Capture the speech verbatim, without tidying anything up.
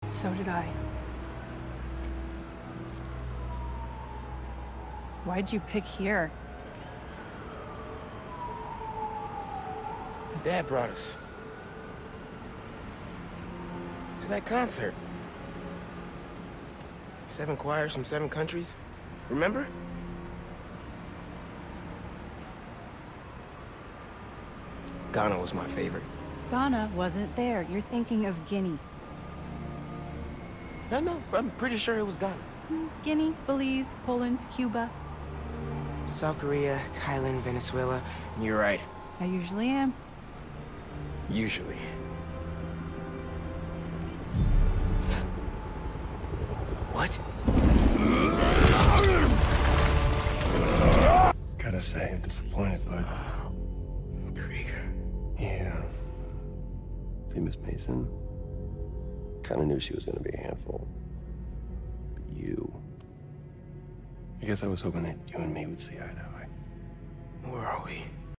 So did I. Why'd you pick here? Dad brought us to that concert. Seven choirs from seven countries. Remember? Ghana was my favorite. Ghana wasn't there. You're thinking of Guinea. No, no, I'm pretty sure it was Ghana. Guinea, Belize, Poland, Cuba. South Korea, Thailand, Venezuela. You're right. I usually am. Usually. What? Gotta say, I'm disappointed, bud. Krieger. Yeah. See, Miss Mason? Kinda knew she was gonna be a handful. But you... I guess I was hoping that you and me would see eye to eye. Where are we?